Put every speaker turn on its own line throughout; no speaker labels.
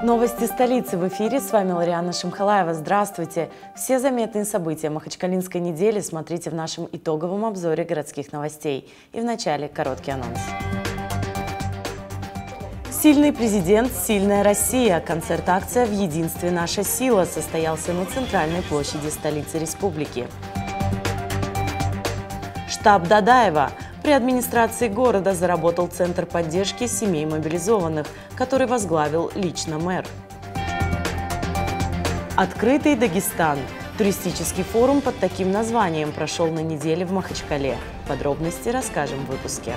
Новости столицы в эфире. С вами Лариана Шамхалаева. Здравствуйте. Все заметные события Махачкалинской недели смотрите в нашем итоговом обзоре городских новостей. И вначале короткий анонс. Сильный президент, сильная Россия. Концерт-акция «В единстве наша сила» состоялся на центральной площади столицы республики. Штаб Дадаева. При администрации города заработал Центр поддержки семей мобилизованных, который возглавил лично мэр. Открытый Дагестан. Туристический форум под таким названием прошел на неделе в Махачкале. Подробности расскажем в выпуске.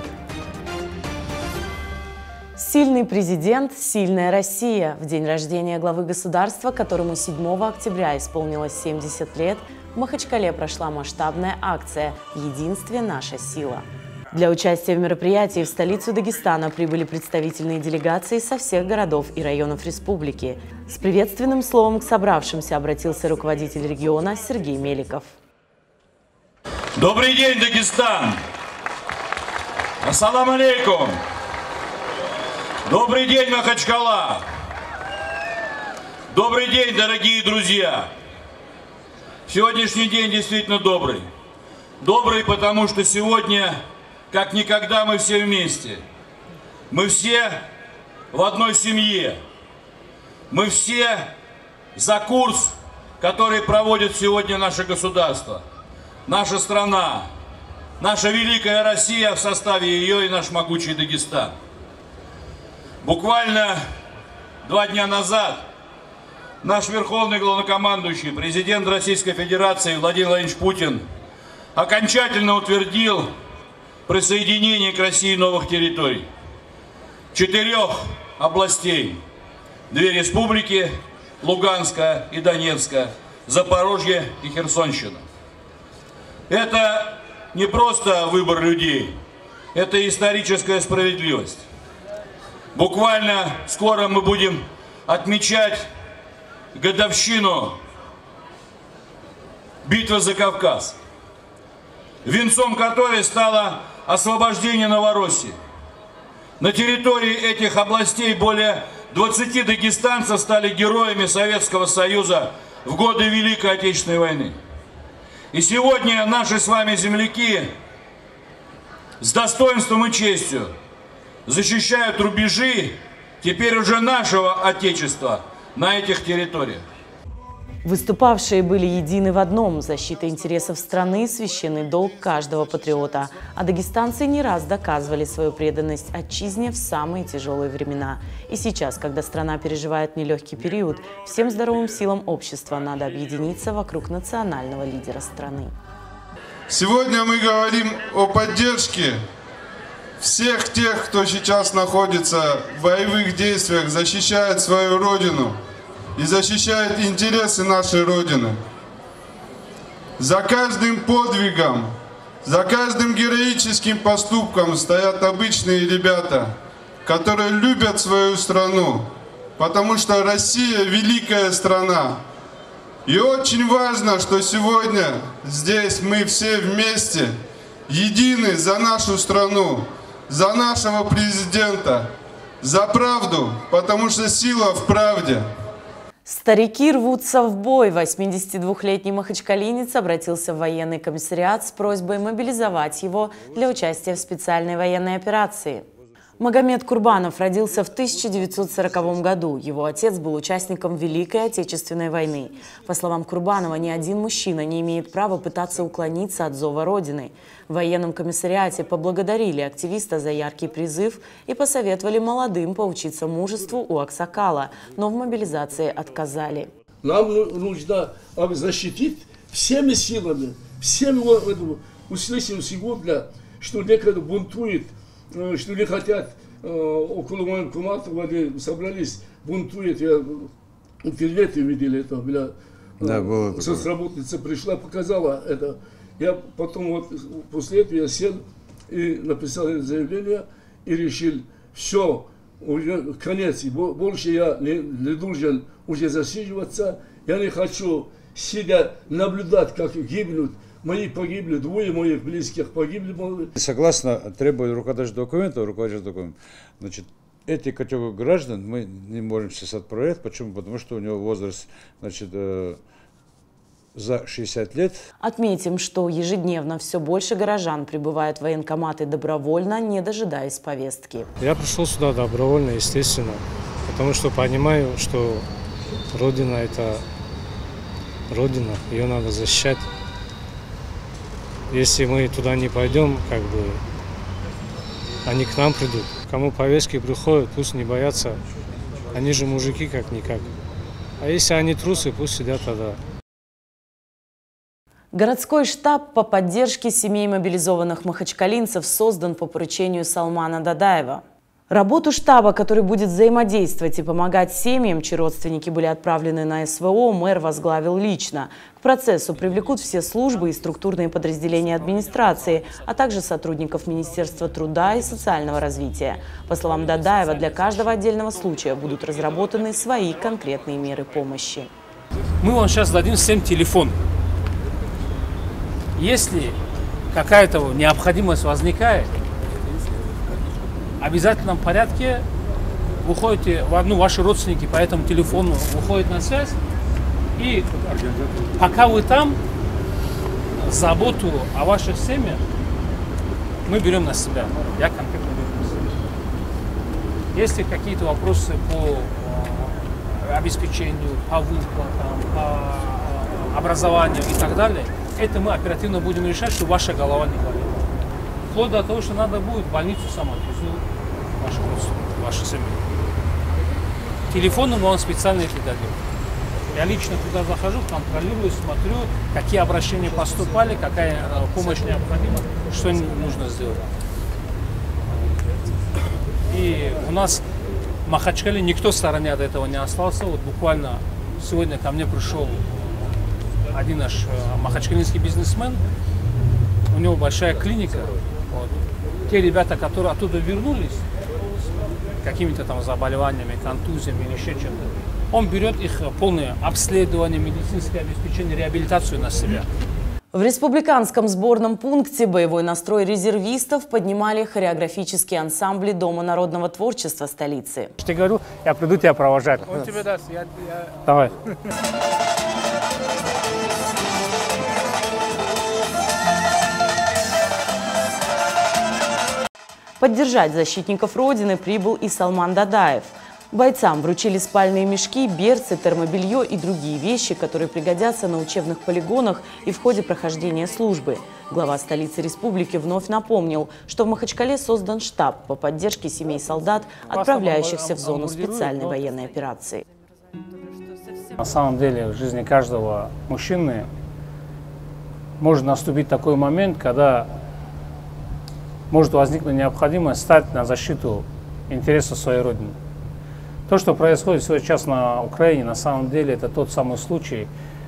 Сильный президент, сильная Россия. В день рождения главы государства, которому 7 октября исполнилось 70 лет, в Махачкале прошла масштабная акция «В единстве наша сила». Для участия в мероприятии в столицу Дагестана прибыли представительные делегации со всех городов и районов республики. С приветственным словом к собравшимся обратился руководитель региона Сергей Меликов.
Добрый день, Дагестан! Ассаламу алейкум! Добрый день, Махачкала! Добрый день, дорогие друзья! Сегодняшний день действительно добрый. Добрый, потому что сегодня, как никогда, мы все вместе. Мы все в одной семье. Мы все за курс, который проводит сегодня наше государство, наша страна, наша великая Россия в составе ее и наш могучий Дагестан. Буквально 2 дня назад наш верховный главнокомандующий, президент Российской Федерации Владимир Владимирович Путин окончательно утвердил присоединение к России новых территорий. 4 областей. 2 республики, Луганска и Донецка, Запорожье и Херсонщина. Это не просто выбор людей, это историческая справедливость. Буквально скоро мы будем отмечать годовщину битвы за Кавказ, венцом которой стало освобождение Новороссии. На территории этих областей более 20 дагестанцев стали героями Советского Союза в годы Великой Отечественной войны. И сегодня наши с вами земляки с достоинством и честью защищают рубежи теперь уже нашего Отечества на этих территориях.
Выступавшие были едины в одном – защита интересов страны – священный долг каждого патриота. А дагестанцы не раз доказывали свою преданность отчизне в самые тяжелые времена. И сейчас, когда страна переживает нелегкий период, всем здоровым силам общества надо объединиться вокруг национального лидера страны.
Сегодня мы говорим о поддержке всех тех, кто сейчас находится в боевых действиях, защищает свою родину и защищает интересы нашей Родины. За каждым подвигом, за каждым героическим поступком стоят обычные ребята, которые любят свою страну, потому что Россия – великая страна. И очень важно, что сегодня здесь мы все вместе, едины за нашу страну, за нашего президента, за правду, потому что сила в правде.
Старики рвутся в бой. 82-летний махачкалинец обратился в военный комиссариат с просьбой мобилизовать его для участия в специальной военной операции. Магомед Курбанов родился в 1940 году. Его отец был участником Великой Отечественной войны. По словам Курбанова, ни один мужчина не имеет права пытаться уклониться от зова Родины. В военном комиссариате поблагодарили активиста за яркий призыв и посоветовали молодым поучиться мужеству у аксакала, но в мобилизации отказали.
Нам нужно защитить всеми силами, всем услышим сегодня, что некогда бунтует, что не хотят около военкомата, они собрались, бунтуют. Я в интернете видели это, да, соцработница пришла, показала это. Я потом, вот, после этого я сел и написал заявление и решил, все, уже конец, больше я не должен уже засиживаться, я не хочу сидя наблюдать, как гибнут. Мои погибли, 2 моих близких погибли.
Согласно требованию руководящего документа, значит, Эти категории граждан мы не можем сейчас отправлять. Почему? Потому что у него возраст, значит, за 60 лет.
Отметим, что ежедневно все больше горожан прибывают в военкоматы добровольно, не дожидаясь повестки.
Я пришел сюда добровольно, естественно, потому что понимаю, что Родина – это Родина, ее надо защищать. Если мы туда не пойдем, как бы они к нам придут. Кому повестки приходят, пусть не боятся. Они же мужики как-никак. А если они трусы, пусть сидят тогда.
Городской штаб по поддержке семей мобилизованных махачкалинцев создан по поручению Салмана Дадаева. Работу штаба, который будет взаимодействовать и помогать семьям, чьи родственники были отправлены на СВО, мэр возглавил лично. К процессу привлекут все службы и структурные подразделения администрации, а также сотрудников Министерства труда и социального развития. По словам Дадаева, для каждого отдельного случая будут разработаны свои конкретные меры помощи.
Мы вам сейчас дадим всем телефон. Если какая-то необходимость возникает, в обязательном порядке выходите, ваши родственники по этому телефону выходят на связь, и пока вы там, заботу о ваших семьях мы берем на себя. Я конкретно беру на себя. Если какие-то вопросы по обеспечению, по выплатам, по образованию и так далее, это мы оперативно будем решать, чтобы ваша голова не болела. Вплоть до того, что надо будет в больницу сам отвезу ваших родственников, ваши семьи. Телефоны мы вам специально это дадим. Я лично туда захожу, контролирую, смотрю, какие обращения поступали, какая помощь необходима, что нужно сделать. И у нас в Махачкале никто в стороне от этого не остался. Вот буквально сегодня ко мне пришел один наш махачкалинский бизнесмен, у него большая клиника. Вот. Те ребята, которые оттуда вернулись, какими-то там заболеваниями, контузиями или еще чем-то, он берет их полное обследование, медицинское обеспечение, реабилитацию на себя.
В республиканском сборном пункте боевой настрой резервистов поднимали хореографические ансамбли Дома народного творчества столицы.
Я тебе говорю, я приду тебя провожать. Он тебе даст, Давай.
Поддержать защитников Родины прибыл и Салман Дадаев. Бойцам вручили спальные мешки, берцы, термобелье и другие вещи, которые пригодятся на учебных полигонах и в ходе прохождения службы. Глава столицы республики вновь напомнил, что в Махачкале создан штаб по поддержке семей солдат, отправляющихся в зону специальной военной операции.
На самом деле в жизни каждого мужчины может наступить такой момент, когда может возникнуть необходимость стать на защиту интересов своей Родины. То, что происходит сейчас на Украине, на самом деле это тот самый случай,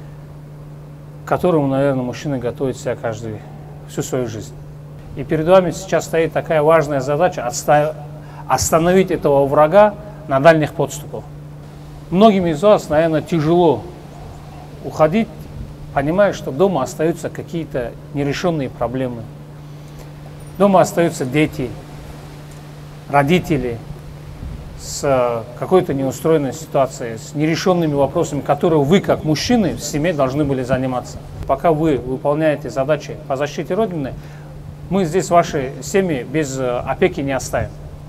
к которому, наверное, мужчины готовят себя всю свою жизнь. И перед вами сейчас стоит такая важная задача остановить этого врага на дальних подступах. Многим из вас, наверное, тяжело уходить, понимая, что дома остаются какие-то нерешенные проблемы. Дома остаются дети, родители с какой-то неустроенной ситуацией, с нерешенными вопросами, которые вы, как мужчины, в семье должны были заниматься. Пока вы выполняете задачи по защите Родины, мы здесь ваши семьи без опеки не оставим.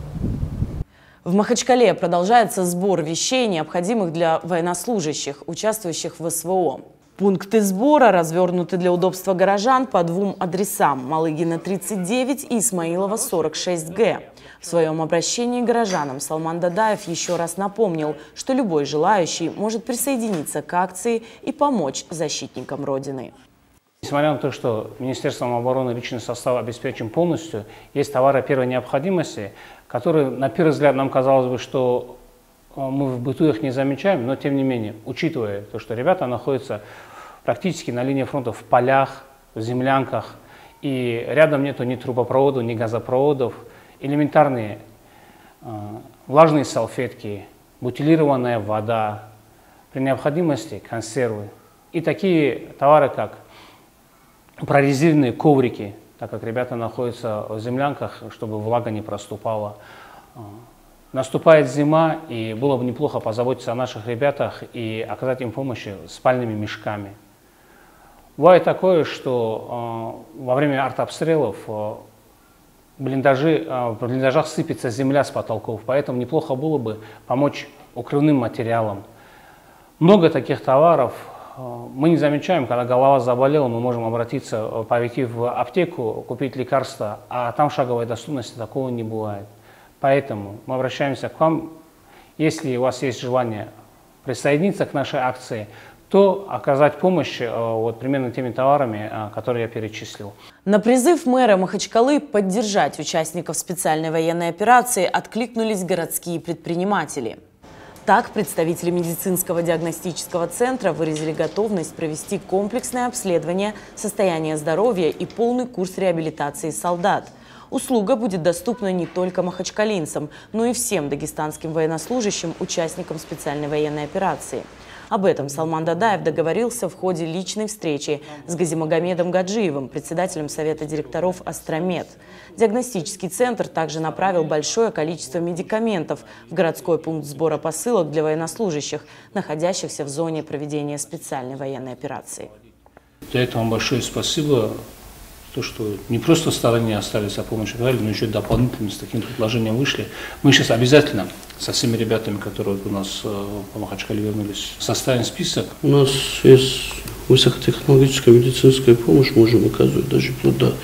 В Махачкале продолжается сбор вещей, необходимых для военнослужащих, участвующих в СВО. Пункты сбора развернуты для удобства горожан по двум адресам – Малыгина, 39 и Исмаилова, 46Г. В своем обращении к горожанам Салман Дадаев еще раз напомнил, что любой желающий может присоединиться к акции и помочь защитникам Родины.
Несмотря на то, что Министерством обороны личный состав обеспечен полностью, есть товары первой необходимости, которые, на первый взгляд, нам казалось бы, что мы в быту их не замечаем, но тем не менее, учитывая то, что ребята находятся практически на линии фронта в полях, в землянках, и рядом нету ни трубопроводов, ни газопроводов, элементарные влажные салфетки, бутилированная вода, при необходимости консервы и такие товары, как прорезиненные коврики, так как ребята находятся в землянках, чтобы влага не проступала. Наступает зима, и было бы неплохо позаботиться о наших ребятах и оказать им помощь спальными мешками. Бывает такое, что во время артобстрелов в блиндажах сыпется земля с потолков, поэтому неплохо было бы помочь укрывным материалам. Много таких товаров мы не замечаем, когда голова заболела, мы можем обратиться, пойти в аптеку, купить лекарства, а там шаговой доступности такого не бывает. Поэтому мы обращаемся к вам, если у вас есть желание присоединиться к нашей акции, то оказать помощь вот примерно теми товарами, которые я перечислил.
На призыв мэра Махачкалы поддержать участников специальной военной операции откликнулись городские предприниматели. Так, представители медицинского диагностического центра выразили готовность провести комплексное обследование состояния здоровья и полный курс реабилитации солдат. Услуга будет доступна не только махачкалинцам, но и всем дагестанским военнослужащим, участникам специальной военной операции. Об этом Салман Дадаев договорился в ходе личной встречи с Газимагомедом Гаджиевым, председателем Совета директоров «Астромед». Диагностический центр также направил большое количество медикаментов в городской пункт сбора посылок для военнослужащих, находящихся в зоне проведения специальной военной операции.
За это вам большое спасибо. То, что не просто в стороне остались, а помощь оказали, но еще дополнительно с таким предложением вышли. Мы сейчас обязательно со всеми ребятами, которые у нас по Махачкале вернулись, составим список.
У нас есть высокотехнологическая медицинская помощь, можем оказывать даже вплоть до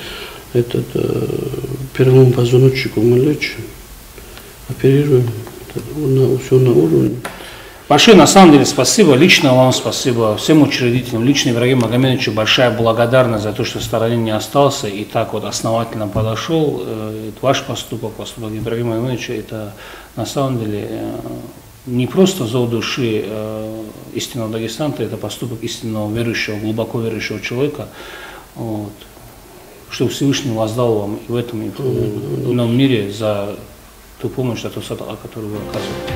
перелом позвоночника мы лечим, оперируем, все на уровне.
Большое, на самом деле, спасибо, лично вам спасибо, всем учредителям, лично Ибрагиму Магомедовичу большая благодарность за то, что в стороне не остался и так вот основательно подошел. Это ваш поступок, поступок Ибрагима Магомедовича, это на самом деле не просто зов души истинного дагестанца, это поступок истинного верующего, глубоко верующего человека. Вот. Что Всевышний воздал вам и в этом, и в ином мире за ту помощь, за ту садаку, которую вы оказываете.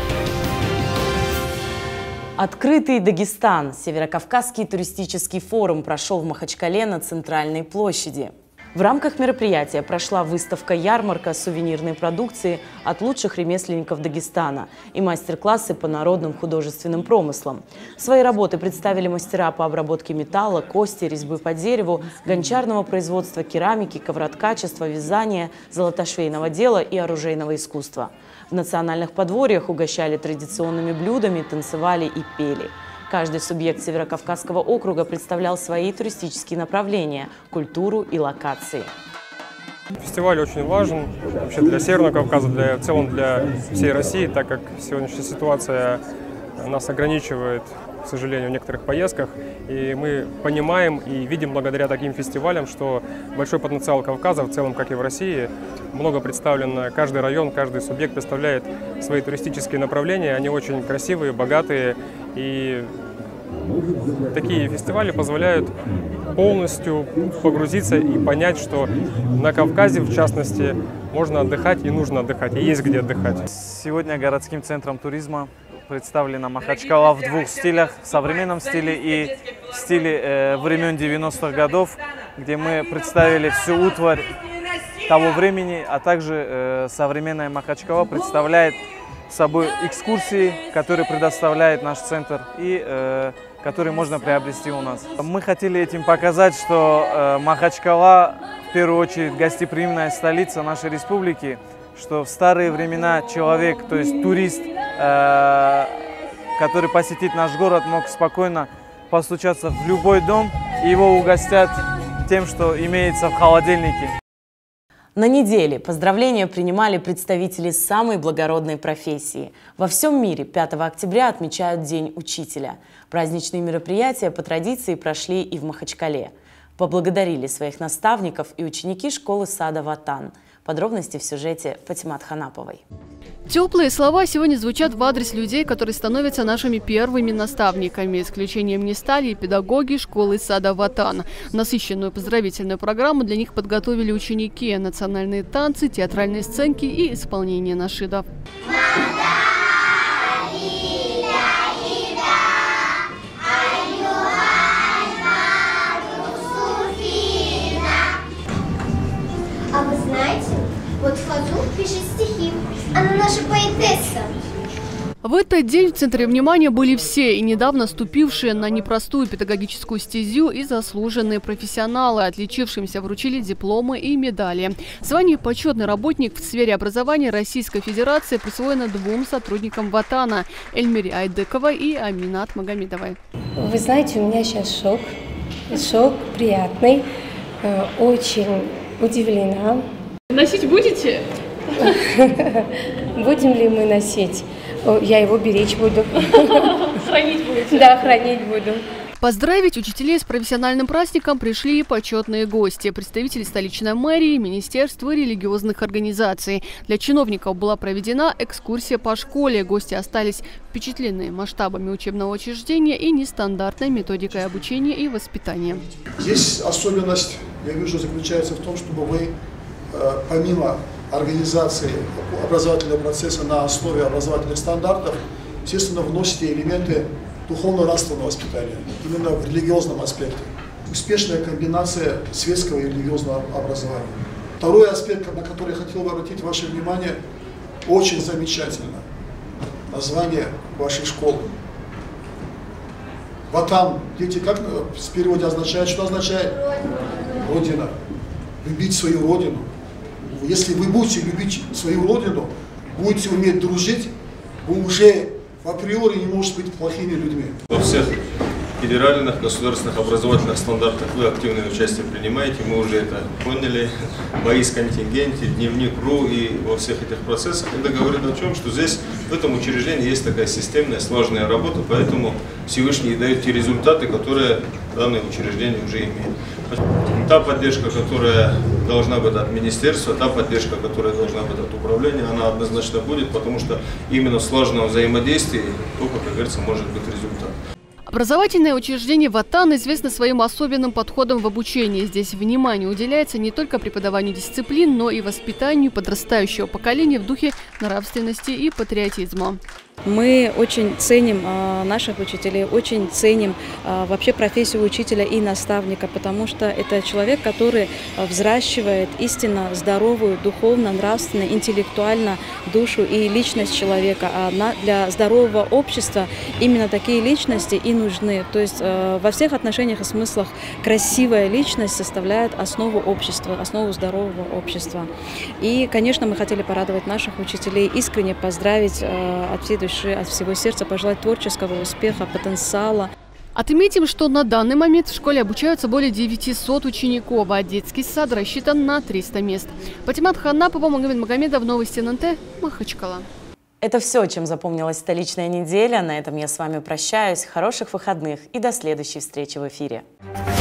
Открытый Дагестан. Северокавказский туристический форум прошел в Махачкале на Центральной площади. В рамках мероприятия прошла выставка-ярмарка сувенирной продукции от лучших ремесленников Дагестана и мастер-классы по народным художественным промыслам. Свои работы представили мастера по обработке металла, кости, резьбы по дереву, гончарного производства, керамики, ковроткачества, вязания, золотошвейного дела и оружейного искусства. В национальных подворьях угощали традиционными блюдами, танцевали и пели. Каждый субъект Северокавказского округа представлял свои туристические направления, культуру и локации.
Фестиваль очень важен вообще для Северного Кавказа, в целом для всей России, так как сегодняшняя ситуация нас ограничивает, к сожалению, в некоторых поездках. И мы понимаем и видим благодаря таким фестивалям, что большой потенциал Кавказа, в целом, как и в России, много представлено. Каждый район, каждый субъект представляет свои туристические направления. Они очень красивые, богатые. И такие фестивали позволяют полностью погрузиться и понять, что на Кавказе, в частности, можно отдыхать и нужно отдыхать, и есть где отдыхать.
Сегодня городским центром туризма представлена Махачкала в двух стилях, в современном стиле и в стиле времен 90-х годов, где мы представили всю утварь того времени, а также современная Махачкала представляет собой экскурсии, которые предоставляет наш центр и которые можно приобрести у нас. Мы хотели этим показать, что Махачкала в первую очередь гостеприимная столица нашей республики, что в старые времена человек, то есть турист, который посетит наш город, мог спокойно постучаться в любой дом, и его угостят тем, что имеется в холодильнике.
На неделе поздравления принимали представители самой благородной профессии. Во всем мире 5 октября отмечают День учителя. Праздничные мероприятия по традиции прошли и в Махачкале. Поблагодарили своих наставников и ученики школы-сада «Ватан». Подробности в сюжете Фатимат Ханаповой.
Теплые слова сегодня звучат в адрес людей, которые становятся нашими первыми наставниками. Исключением не стали и педагоги школы-сада «Ватан». Насыщенную поздравительную программу для них подготовили ученики, национальные танцы, театральные сценки и исполнение нашидов.
А вы знаете, Вот Фазул пишет стихи, она наша поэтесса.
В этот день в центре внимания были все, и недавно ступившие на непростую педагогическую стезю и заслуженные профессионалы. Отличившимся вручили дипломы и медали. Звание «Почетный работник» в сфере образования Российской Федерации присвоено двум сотрудникам Ватана – Эльмире Айдыковой и Аминат Магомедовой.
Вы знаете, у меня сейчас шок. Шок приятный. Очень удивлена.
Носить будете?
Будем ли мы носить? Я его беречь буду.
Хранить будете?
Да, хранить буду.
Поздравить учителей с профессиональным праздником пришли и почетные гости, представители столичной мэрии, министерства и религиозных организаций. Для чиновников была проведена экскурсия по школе. Гости остались впечатлены масштабами учебного учреждения и нестандартной методикой обучения и воспитания.
Здесь особенность, я вижу, заключается в том, чтобы вы, помимо организации образовательного процесса на основе образовательных стандартов, естественно, вносите элементы духовно-нравственного воспитания, именно в религиозном аспекте. Успешная комбинация светского и религиозного образования. Второй аспект, на который я хотел бы обратить ваше внимание, очень замечательно. Название вашей школы. Ватан. Дети, как в переводе означает? Что означает? Родина. Любить свою родину. Если вы будете любить свою родину, будете уметь дружить, вы уже априори не можете быть плохими людьми.
Во всех федеральных государственных образовательных стандартах вы активное участие принимаете, мы уже это поняли. Бои с контингенте, дневник.ру и во всех этих процессах. Это говорит о чем, что здесь, в этом учреждении есть такая системная, сложная работа, поэтому Всевышний дает те результаты, которые данное учреждение уже имеет. Та поддержка, которая должна быть от министерства, та поддержка, которая должна быть от управления, она однозначно будет, потому что именно в сложном взаимодействии только, как говорится, может быть результат.
Образовательное учреждение «Ватан» известно своим особенным подходом в обучении. Здесь внимание уделяется не только преподаванию дисциплин, но и воспитанию подрастающего поколения в духе нравственности и патриотизма.
Мы очень ценим наших учителей, очень ценим вообще профессию учителя и наставника, потому что это человек, который взращивает истинно здоровую, духовно, нравственно, интеллектуально душу и личность человека. А для здорового общества именно такие личности и нужны. То есть во всех отношениях и смыслах красивая личность составляет основу общества, основу здорового общества. И, конечно, мы хотели порадовать наших учителей, искренне поздравить от всей души, от всего сердца, пожелать творческого успеха, потенциала.
Отметим, что на данный момент в школе обучаются более 900 учеников, а детский сад рассчитан на 300 мест. Патимат Ханнапова, Магомед Магомедов, новости ННТ, Махачкала.
Это все, чем запомнилась столичная неделя. На этом я с вами прощаюсь. Хороших выходных и до следующей встречи в эфире.